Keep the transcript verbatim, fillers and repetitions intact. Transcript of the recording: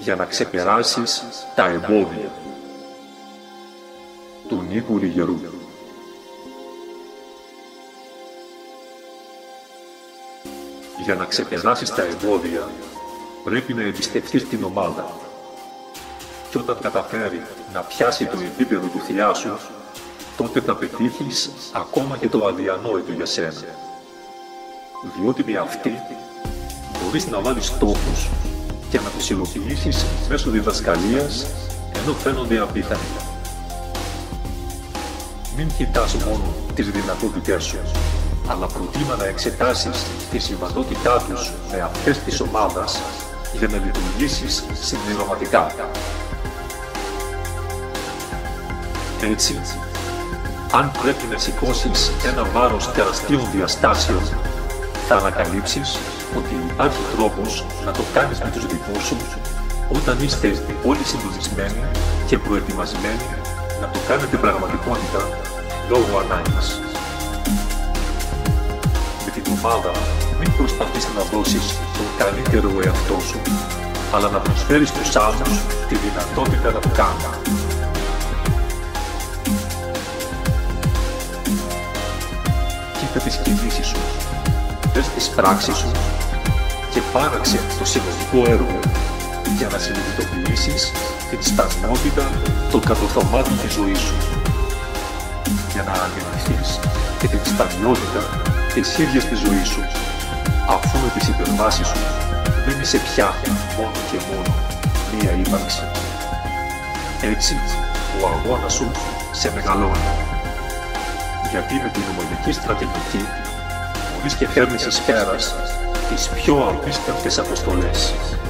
για να ξεπεράσεις τα εμπόδια. Του Νίκου Ριγερού. Για να ξεπεράσεις τα εμπόδια, πρέπει να εμπιστευτείς την ομάδα. Και όταν καταφέρει να πιάσει το επίπεδο του θηλιά σου, τότε θα πετύχεις ακόμα και το αδιανόητο για σένα. Διότι με αυτή μπορείς να βάλεις στόχους και να τους υλοποιήσεις μέσω διδασκαλίας, ενώ φαίνονται απίθανοι. Μην κοιτάς μόνο τις δυνατότητές σου, αλλά προτίμα να εξετάσεις τη συμβατότητά τους με αυτές της ομάδας για να λειτουργήσεις συμπληρωματικά. Έτσι, αν πρέπει να σηκώσεις ένα βάρος τεραστίων διαστάσεων, θα ανακαλύψεις ότι υπάρχει τρόπος να το κάνεις με τους δικούς σου, όταν είστε όλοι συντονισμένοι και προετοιμασμένοι να το κάνετε πραγματικότητα λόγω ανάγκης. Με την ομάδα μην προσπαθείς να δώσεις τον καλύτερο εαυτό σου, αλλά να προσφέρεις στους άλλους τη δυνατότητα να το κάνουν. Κοίτα τις κινήσεις σου, δες τις πράξεις σου και πάραξε το συλλογικό έργο για να συνειδητοποιήσεις την σταθμότητα των κατορθωμάτων της ζωής σου, για να αντιληφθείς και την σταθμότητα της ίδιας της ζωής σου, αφού με τις υπερβάσεις σου δεν είσαι πια μόνο και μόνο μία ύπαρξη. Έτσι, ο αγώνας σου σε μεγαλώνει. Γιατί με την ομαδική στρατηγική μπορείς και φέρνεις εις πέρας τις πιο απίστευτες αποστολές.